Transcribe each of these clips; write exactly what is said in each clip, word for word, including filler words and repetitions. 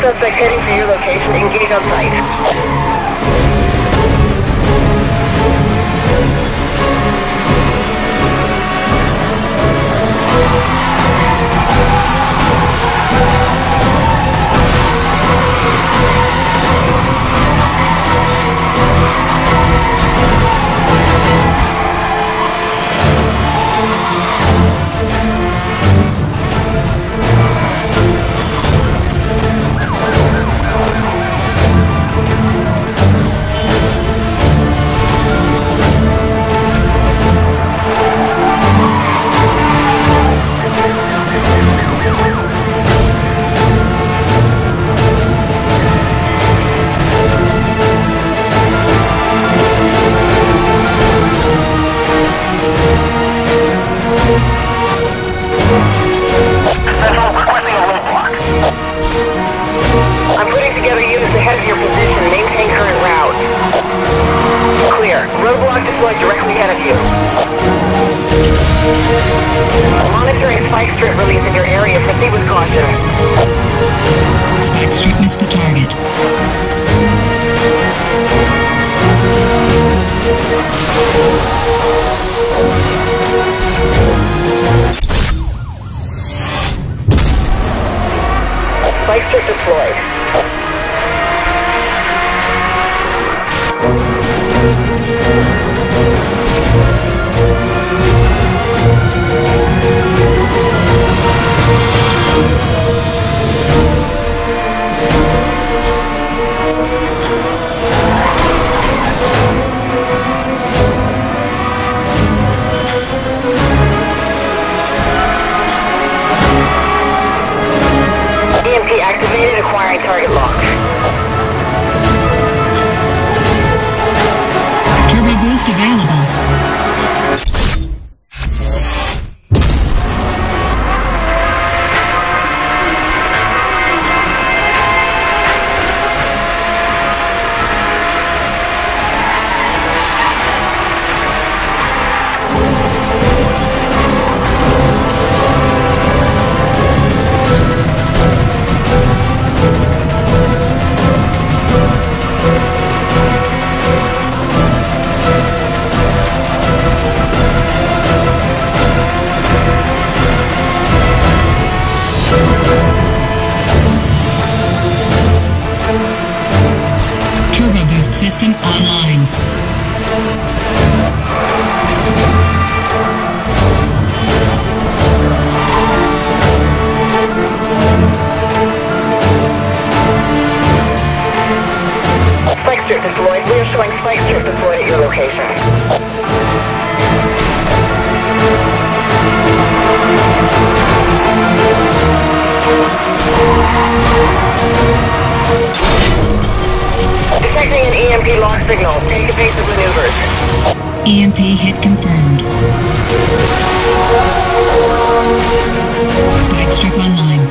suspect heading for your location. Engage on site. I'm putting together units ahead of your position. Maintain current route. Clear. Roadblock deployed directly ahead of you. Monitoring spike strip release in your area. Proceed with caution. Spike strip missed the target. Spike strip deployed. E M P activated, acquiring target lock. Turbo boost available. Turbo boost system online. Spike strip deployed. We are showing spike strip deployed at your location. Detecting an E M P lock signal. Take evasive maneuvers. E M P hit confirmed. Spike strip online.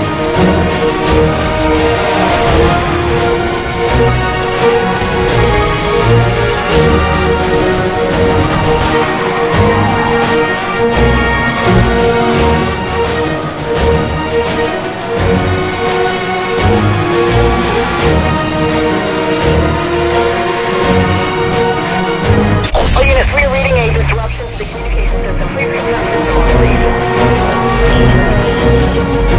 All units, we are reading a disruption to the communication system. Please confirm system operation.